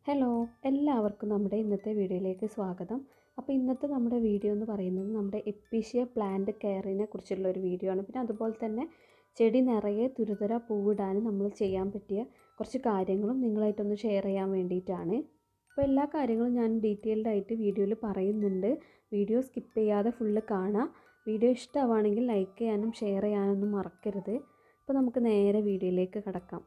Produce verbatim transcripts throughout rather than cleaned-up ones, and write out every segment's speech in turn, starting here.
Hello, എല്ലാവർക്കും നമ്മുടെ ഇന്നത്തെ വീഡിയോയിലേക്ക് സ്വാഗതം. അപ്പോൾ ഇന്നത്തെ നമ്മുടെ വീഡിയോ എന്ന് പറയുന്നത് നമ്മുടെ എപ്പീഷ്യ പ്ലാന്റ് കെയറിനെ കുറിച്ചുള്ള ഒരു വീഡിയോ ആണ്. പിന്നെ അതുപോലെ തന്നെ ചെടി നിറയെ തുരുതുര പൂവിടാനും നമ്മൾ ചെയ്യാൻ പറ്റിയ കുറച്ച് കാര്യങ്ങളും നിങ്ങളായിട്ടൊന്ന് ഷെയർ ചെയ്യാൻ വേണ്ടിയിട്ടാണ്. അപ്പോൾ എല്ലാ കാര്യങ്ങളും ഞാൻ ഡീറ്റെയിൽഡ് ആയിട്ട് വീഡിയോയിൽ പറയുന്നുണ്ട്. വീഡിയോ സ്കിപ്പ് ചെയ്യാതെ ഫുള്ള് കാണുക. വീഡിയോ ഇഷ്ടമാവുകയാണെങ്കിൽ ലൈക്ക് ചെയ്യാനും ഷെയർ ചെയ്യാനൊന്നും മറക്കരുത്. അപ്പോൾ നമുക്ക് നേരെ വീഡിയോയിലേക്ക് കടക്കാം.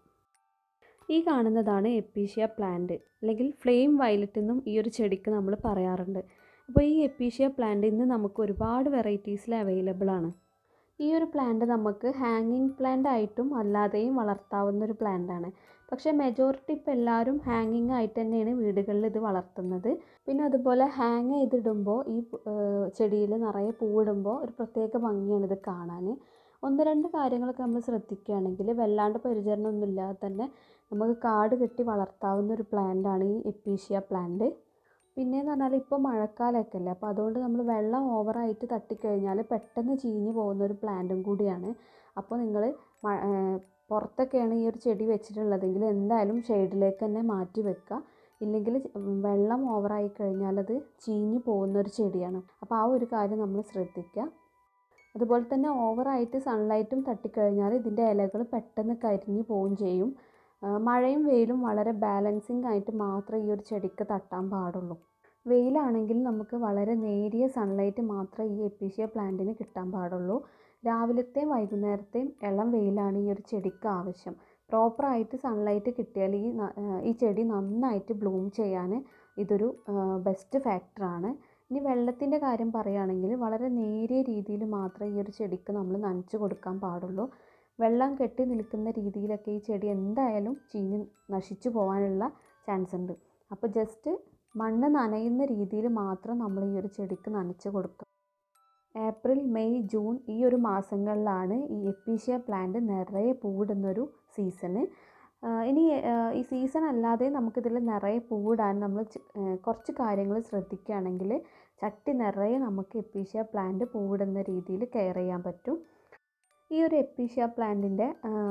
ഈ കാണുന്നതാണ് എപ്പീഷ്യ പ്ലാന്റ്, അല്ലെങ്കിൽ ഫ്ലെയിം വയലറ്റ് എന്നും ഈ ഒരു ചെടിക്ക് നമ്മൾ പറയാറുണ്ട്. അപ്പോൾ ഈ എപ്പീഷ്യ പ്ലാന്റ് ഇന്ന് നമുക്ക് ഒരുപാട് വെറൈറ്റീസിൽ അവൈലബിൾ ആണ്. ഈ ഒരു പ്ലാന്റ് നമുക്ക് ഹാങ്ങിങ് പ്ലാന്റ് ആയിട്ടും അല്ലാതെയും വളർത്താവുന്ന ഒരു പ്ലാന്റ് ആണ്. പക്ഷേ മെജോറിറ്റി ഇപ്പോൾ എല്ലാവരും ഹാങ്ങിങ് ആയിട്ട് തന്നെയാണ് വീടുകളിൽ ഇത് വളർത്തുന്നത്. പിന്നെ അതുപോലെ ഹാങ് ചെയ്തിടുമ്പോൾ ഈ ചെടിയിൽ നിറയെ പൂവിടുമ്പോൾ ഒരു പ്രത്യേക ഭംഗിയാണ് ഇത് കാണാൻ. ഒന്ന് രണ്ട് കാര്യങ്ങളൊക്കെ നമ്മൾ ശ്രദ്ധിക്കുകയാണെങ്കിൽ വല്ലാണ്ട് പരിചരണമൊന്നും ഇല്ലാതെ തന്നെ നമുക്ക് കാട് കെട്ടി വളർത്താവുന്ന ഒരു പ്ലാന്റാണ് ഈ എപ്പീഷ്യ പ്ലാന്റ്. പിന്നെയെന്ന് പറഞ്ഞാൽ ഇപ്പോൾ മഴക്കാലമൊക്കെ അല്ലേ, അപ്പോൾ അതുകൊണ്ട് നമ്മൾ വെള്ളം ഓവറായിട്ട് തട്ടിക്കഴിഞ്ഞാൽ പെട്ടെന്ന് ചീഞ്ഞ് പോകുന്ന ഒരു പ്ലാന്റും കൂടിയാണ്. അപ്പോൾ നിങ്ങൾ പുറത്തൊക്കെയാണ് ഈ ഒരു ചെടി വെച്ചിട്ടുള്ളതെങ്കിൽ എന്തായാലും ഷെയ്ഡിലേക്ക് തന്നെ മാറ്റി വെക്കുക. ഇല്ലെങ്കിൽ വെള്ളം ഓവറായി കഴിഞ്ഞാൽ അത് ചീഞ്ഞ് പോകുന്നൊരു ചെടിയാണ്. അപ്പോൾ ആ ഒരു കാര്യം നമ്മൾ ശ്രദ്ധിക്കുക. അതുപോലെ തന്നെ ഓവറായിട്ട് സൺലൈറ്റും തട്ടിക്കഴിഞ്ഞാൽ ഇതിൻ്റെ ഇലകൾ പെട്ടെന്ന് കരിഞ്ഞു പോവുകയും ചെയ്യും. മഴയും വെയിലും വളരെ ബാലൻസിങ് ആയിട്ട് മാത്രമേ ഈ ഒരു ചെടിക്ക് തട്ടാൻ പാടുള്ളൂ. വെയിലാണെങ്കിൽ നമുക്ക് വളരെ നേരിയ സൺലൈറ്റ് മാത്രമേ ഈ എപ്പീഷ്യ പ്ലാന്റിന് കിട്ടാൻ പാടുള്ളൂ. രാവിലത്തെയും വൈകുന്നേരത്തെയും ഇളം വെയിലാണ് ഈ ഒരു ചെടിക്ക് ആവശ്യം. പ്രോപ്പറായിട്ട് സൺലൈറ്റ് കിട്ടിയാൽ ഈ ഈ ചെടി നന്നായിട്ട് ബ്ലൂം ചെയ്യാൻ ഇതൊരു ബെസ്റ്റ് ഫാക്ടറാണ്. ഇനി വെള്ളത്തിൻ്റെ കാര്യം പറയുകയാണെങ്കിൽ വളരെ നേരിയ രീതിയിൽ മാത്രമേ ഈ ഒരു ചെടിക്ക് നമ്മൾ നനച്ച് കൊടുക്കാൻ പാടുള്ളൂ. വെള്ളം കെട്ടി നിൽക്കുന്ന രീതിയിലൊക്കെ ഈ ചെടി എന്തായാലും ചീഞ്ഞ് നശിച്ചു പോകാനുള്ള ചാൻസ് ഉണ്ട്. അപ്പോൾ ജസ്റ്റ് മണ്ണ് നനയുന്ന രീതിയിൽ മാത്രം നമ്മൾ ഈ ഒരു ചെടിക്ക് നനച്ച് കൊടുക്കുക. ഏപ്രിൽ, മെയ്, ജൂൺ ഈ ഒരു മാസങ്ങളിലാണ് ഈ എപ്പീഷ്യ പ്ലാന്റ് നിറയെ പൂവിടുന്നൊരു സീസണ്. ഇനി ഈ സീസൺ അല്ലാതെ നമുക്കിതിൽ നിറയെ പൂവിടാൻ നമ്മൾ കുറച്ച് കാര്യങ്ങൾ ശ്രദ്ധിക്കുകയാണെങ്കിൽ ചട്ടി നിറയെ നമുക്ക് എപ്പീഷ്യ പ്ലാന്റ് പൂവിടുന്ന രീതിയിൽ കെയർ ചെയ്യാൻ പറ്റും. ഈ ഒരു എപ്പീഷ്യ പ്ലാന്റിൻ്റെ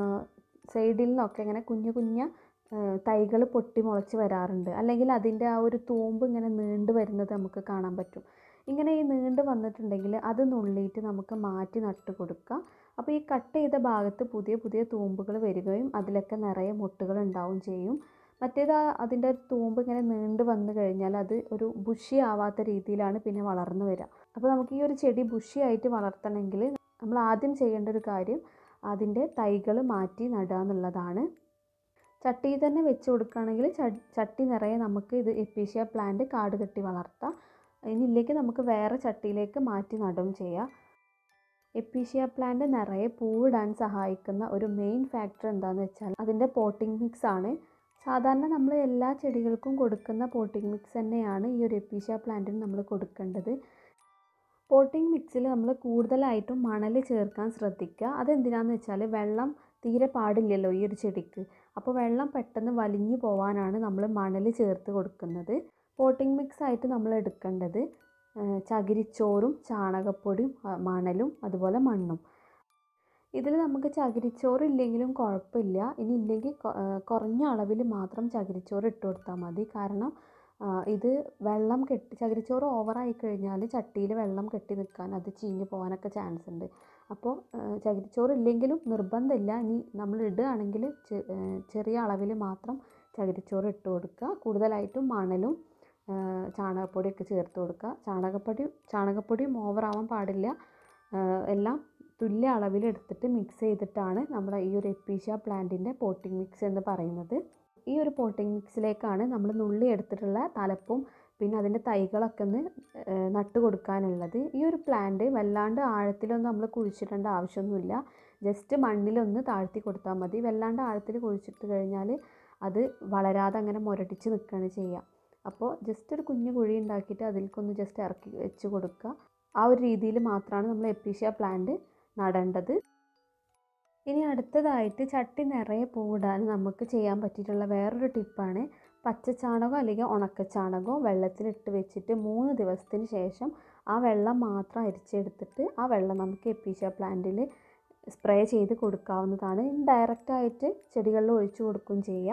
സൈഡിൽ നിന്നൊക്കെ ഇങ്ങനെ കുഞ്ഞു കുഞ്ഞു തൈകൾ പൊട്ടി മുളച്ച് വരാറുണ്ട്. അല്ലെങ്കിൽ അതിൻ്റെ ആ ഒരു തൂമ്പ് ഇങ്ങനെ നീണ്ടു വരുന്നത് നമുക്ക് കാണാൻ പറ്റും. ഇങ്ങനെ ഈ നീണ്ടു വന്നിട്ടുണ്ടെങ്കിൽ അത് നുള്ളിയിട്ട് നമുക്ക് മാറ്റി നട്ട് കൊടുക്കുക. അപ്പോൾ ഈ കട്ട് ചെയ്ത ഭാഗത്ത് പുതിയ പുതിയ തൂമ്പുകൾ വരികയും അതിലൊക്കെ നിറയെ മുട്ടുകൾ ഉണ്ടാവുകയും ചെയ്യും. മറ്റേത് അതിൻ്റെ തൂമ്പ് ഇങ്ങനെ നീണ്ടു വന്നു കഴിഞ്ഞാൽ അത് ഒരു ബുഷി ആവാത്ത രീതിയിലാണ് പിന്നെ വളർന്നു വരിക. അപ്പോൾ നമുക്ക് ഈ ഒരു ചെടി ബുഷി ആയിട്ട് വളർത്തണമെങ്കിൽ നമ്മൾ ആദ്യം ചെയ്യേണ്ട ഒരു കാര്യം അതിൻ്റെ തൈകൾ മാറ്റി നടുക എന്നുള്ളതാണ്. ചട്ടിയിൽ തന്നെ വെച്ച് കൊടുക്കുകയാണെങ്കിൽ ചട്ടി നിറയെ നമുക്ക് ഇത് എപ്പീഷ്യ പ്ലാന്റ് കാട് കെട്ടി വളർത്താം. ഇനിയിലേക്ക് നമുക്ക് വേറെ ചട്ടിയിലേക്ക് മാറ്റി നടുകയും ചെയ്യാം. എപ്പീഷ്യ പ്ലാന്റ് നിറയെ പൂവിടാൻ സഹായിക്കുന്ന ഒരു മെയിൻ ഫാക്ടർ എന്താണെന്ന് വെച്ചാൽ അതിൻ്റെ പോട്ടിംഗ് മിക്സ് ആണ്. സാധാരണ നമ്മൾ എല്ലാ ചെടികൾക്കും കൊടുക്കുന്ന പോട്ടിംഗ് മിക്സ് തന്നെയാണ് ഈ ഒരു എപ്പീഷ്യ പ്ലാന്റിന് നമ്മൾ കൊടുക്കേണ്ടത്. പോട്ടിംഗ് മിക്സിൽ നമ്മൾ കൂടുതലായിട്ടും മണൽ ചേർക്കാൻ ശ്രദ്ധിക്കുക. അതെന്തിനാണെന്ന് വെച്ചാൽ വെള്ളം തീരെ പാടില്ലല്ലോ ഈ ഒരു ചെടിക്ക്. അപ്പോൾ വെള്ളം പെട്ടെന്ന് വലിഞ്ഞു പോകാനാണ് നമ്മൾ മണൽ ചേർത്ത് കൊടുക്കുന്നത്. പോട്ടിംഗ് മിക്സ് ആയിട്ട് നമ്മൾ എടുക്കേണ്ടത് ചകിരിച്ചോറും ചാണകപ്പൊടിയും മണലും അതുപോലെ മണ്ണും. ഇതിൽ നമുക്ക് ചകിരിച്ചോറ് ഇല്ലെങ്കിലും കുഴപ്പമില്ല. ഇനി ഇല്ലെങ്കിൽ കുറഞ്ഞ അളവിൽ മാത്രം ചകിരിച്ചോറ് ഇട്ട് കൊടുത്താൽ മതി. കാരണം ഇത് വെള്ളം കെട്ടി ചകിരിച്ചോറ് ഓവറായി കഴിഞ്ഞാൽ ചട്ടിയിൽ വെള്ളം കെട്ടി നിൽക്കാൻ അത് ചീഞ്ഞ് പോകാനൊക്കെ ചാൻസ് ഉണ്ട്. അപ്പോൾ ചകിരിച്ചോറ് ഇല്ലെങ്കിലും നിർബന്ധമില്ല. ഇനി നമ്മൾ ഇടുകയാണെങ്കിൽ ചെറിയ അളവിൽ മാത്രം ചകിരിച്ചോറ് ഇട്ട് കൊടുക്കുക. കൂടുതലായിട്ടും മണലും ചാണകപ്പൊടിയൊക്കെ ചേർത്ത് കൊടുക്കുക. ചാണകപ്പൊടി ചാണകപ്പൊടിയും ഓവറാവാൻ പാടില്ല. എല്ലാം തുല്യ അളവിൽ എടുത്തിട്ട് മിക്സ് ചെയ്തിട്ടാണ് നമ്മുടെ ഈ ഒരു എപ്പീഷ്യ പ്ലാന്റിൻ്റെ പോട്ടിംഗ് മിക്സ് എന്ന് പറയുന്നത്. ഈ ഒരു പോട്ടിംഗ് മിക്സിലേക്കാണ് നമ്മൾ നുള്ളി എടുത്തിട്ടുള്ള തലപ്പും പിന്നെ അതിൻ്റെ തൈകളൊക്കെ ഒന്ന് നട്ട് കൊടുക്കാനുള്ളത്. ഈ ഒരു പ്ലാന്റ് വല്ലാണ്ട് ആഴത്തിലൊന്നും നമ്മൾ കുഴിച്ചിടേണ്ട ആവശ്യമൊന്നുമില്ല. ജസ്റ്റ് മണ്ണിലൊന്ന് താഴ്ത്തി കൊടുത്താൽ മതി. വല്ലാണ്ട് ആഴത്തിൽ കുഴിച്ചിട്ട് കഴിഞ്ഞാൽ അത് വളരാതെ അങ്ങനെ മുരടിച്ച് നിൽക്കുകയാണ് ചെയ്യുക. അപ്പോൾ ജസ്റ്റ് ഒരു കുഞ്ഞു കുഴി ഉണ്ടാക്കിയിട്ട് അതിലേക്കൊന്ന് ജസ്റ്റ് ഇറക്കി വെച്ച് കൊടുക്കുക. ആ ഒരു രീതിയിൽ മാത്രമാണ് നമ്മൾ എപ്പീഷ്യ പ്ലാന്റ് നടേണ്ടത്. ഇനി അടുത്തതായിട്ട് ചട്ടി നിറയെ പൂവിടാൻ നമുക്ക് ചെയ്യാൻ പറ്റിയിട്ടുള്ള വേറൊരു ടിപ്പാണ് പച്ചച്ചാണകമോ അല്ലെങ്കിൽ ഉണക്കച്ചാണകമോ വെള്ളത്തിലിട്ട് വെച്ചിട്ട് മൂന്ന് ദിവസത്തിന് ശേഷം ആ വെള്ളം മാത്രം അരിച്ചെടുത്തിട്ട് ആ വെള്ളം നമുക്ക് എപ്പീഷ്യ പ്ലാന്റിൽ സ്പ്രേ ചെയ്ത് കൊടുക്കാവുന്നതാണ്. ഡയറക്റ്റായിട്ട് ചെടികളിൽ ഒഴിച്ചു കൊടുക്കുകയും ചെയ്യാം.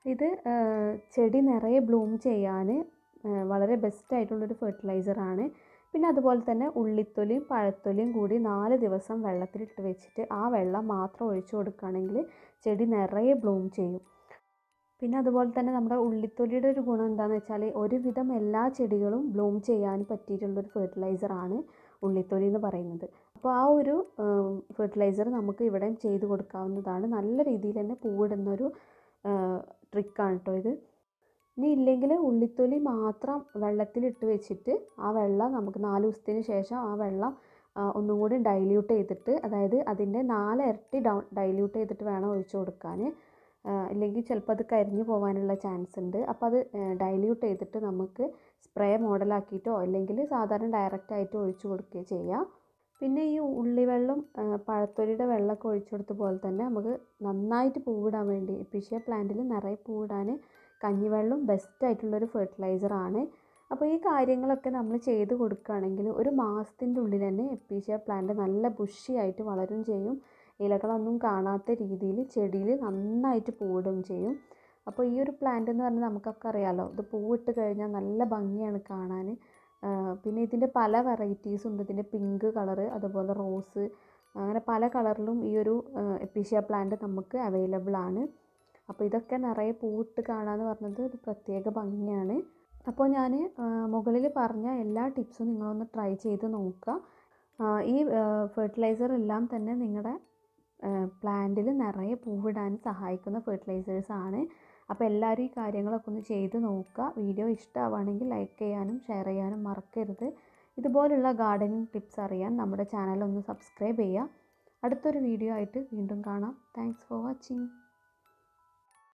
ഇത് ചെടി നിറയെ ബ്ലൂം ചെയ്യാൻ വളരെ ബെസ്റ്റായിട്ടുള്ളൊരു ഫെർട്ടിലൈസറാണ്. പിന്നെ അതുപോലെ തന്നെ ഉള്ളിത്തൊലിയും പഴത്തൊലിയും കൂടി നാല് ദിവസം വെള്ളത്തിലിട്ട് വെച്ചിട്ട് ആ വെള്ളം മാത്രം ഒഴിച്ചു കൊടുക്കുകയാണെങ്കിൽ ചെടി നിറയെ ബ്ലൂം ചെയ്യും. പിന്നെ അതുപോലെ തന്നെ നമ്മുടെ ഉള്ളിത്തൊലിയുടെ ഒരു ഗുണം എന്താണെന്ന് വെച്ചാൽ ഒരുവിധം എല്ലാ ചെടികളും ബ്ലൂം ചെയ്യാൻ പറ്റിയിട്ടുള്ളൊരു ഫെർട്ടിലൈസറാണ് ഉള്ളിത്തൊലി എന്ന് പറയുന്നത്. അപ്പോൾ ആ ഒരു ഫെർട്ടിലൈസർ നമുക്ക് ഇവിടെ ചെയ്ത് കൊടുക്കാവുന്നതാണ്. നല്ല രീതിയിൽ തന്നെ പൂവിടുന്നൊരു ട്രിക്കാണ് കേട്ടോ ഇത്. ഇനി ഇല്ലെങ്കിൽ ഉള്ളിത്തൊലി മാത്രം വെള്ളത്തിലിട്ട് വെച്ചിട്ട് ആ വെള്ളം നമുക്ക് നാല് ദിവസത്തിന് ശേഷം ആ വെള്ളം ഒന്നും കൂടി ഡൈല്യൂട്ട് ചെയ്തിട്ട്, അതായത് അതിൻ്റെ നാല് ഇരട്ടി ഡൗ ഡൈല്യൂട്ട് ചെയ്തിട്ട് വേണം ഒഴിച്ചു കൊടുക്കാൻ. ഇല്ലെങ്കിൽ ചിലപ്പോൾ അത് കരിഞ്ഞു പോകാനുള്ള ചാൻസ് ഉണ്ട്. അപ്പോൾ അത് ഡൈല്യൂട്ട് ചെയ്തിട്ട് നമുക്ക് സ്പ്രേ മോഡലാക്കിയിട്ടോ അല്ലെങ്കിൽ സാധാരണ ഡയറക്റ്റ് ആയിട്ട് ഒഴിച്ചു കൊടുക്കുകയോ ചെയ്യാം. പിന്നെ ഈ ഉള്ളിവെള്ളം പഴത്തൊലിയുടെ വെള്ളമൊക്കെ ഒഴിച്ചു കൊടുത്ത പോലെ തന്നെ നമുക്ക് നന്നായിട്ട് പൂവിടാൻ വേണ്ടി എപ്പിഷ്യ പ്ലാന്റിൽ നിറയെ പൂവിടാൻ കഞ്ഞിവെള്ളം ബെസ്റ്റായിട്ടുള്ളൊരു ഫെർട്ടിലൈസറാണ്. അപ്പോൾ ഈ കാര്യങ്ങളൊക്കെ നമ്മൾ ചെയ്ത് കൊടുക്കുകയാണെങ്കിൽ ഒരു മാസത്തിൻ്റെ ഉള്ളിൽ തന്നെ എപ്പിഷ്യ പ്ലാന്റ് നല്ല ബുഷിയായിട്ട് വളരും ചെയ്യും. ഇലകളൊന്നും കാണാത്ത രീതിയിൽ ചെടിയിൽ നന്നായിട്ട് പൂവിടും ചെയ്യും. അപ്പോൾ ഈ ഒരു പ്ലാന്റ് എന്ന് പറഞ്ഞാൽ നമുക്കൊക്കെ അറിയാമല്ലോ, ഇത് പൂവിട്ട് കഴിഞ്ഞാൽ നല്ല ഭംഗിയാണ് കാണാൻ. പിന്നെ ഇതിൻ്റെ പല വെറൈറ്റീസ് ഉണ്ട്. ഇതിൻ്റെ പിങ്ക് കളറ്, അതുപോലെ റോസ്, അങ്ങനെ പല കളറിലും ഈ ഒരു എപ്പിഷ്യ പ്ലാന്റ് നമുക്ക് അവൈലബിൾ ആണ്. അപ്പോൾ ഇതൊക്കെ നിറയെ പൂവിട്ട് കാണാമെന്ന് പറഞ്ഞത് ഒരു പ്രത്യേക ഭംഗിയാണ്. അപ്പോൾ ഞാൻ മുകളിൽ പറഞ്ഞ എല്ലാ ടിപ്സും നിങ്ങളൊന്ന് ട്രൈ ചെയ്ത് നോക്കുക. ഈ ഫെർട്ടിലൈസർ എല്ലാം തന്നെ നിങ്ങളുടെ പ്ലാന്റിൽ നിറയെ പൂവിടാൻ സഹായിക്കുന്ന ഫെർട്ടിലൈസേഴ്സാണ്. അപ്പോൾ എല്ലാവരും ഈ കാര്യങ്ങളൊക്കെ ഒന്ന് ചെയ്ത് നോക്കുക. വീഡിയോ ഇഷ്ടമാവുകയാണെങ്കിൽ ലൈക്ക് ചെയ്യാനും ഷെയർ ചെയ്യാനും മറക്കരുത്. ഇതുപോലുള്ള ഗാർഡനിങ് ടിപ്സ് അറിയാൻ നമ്മുടെ ചാനൽ ഒന്ന് സബ്സ്ക്രൈബ് ചെയ്യുക. അടുത്തൊരു വീഡിയോ ആയിട്ട് വീണ്ടും കാണാം. Thanks for watching.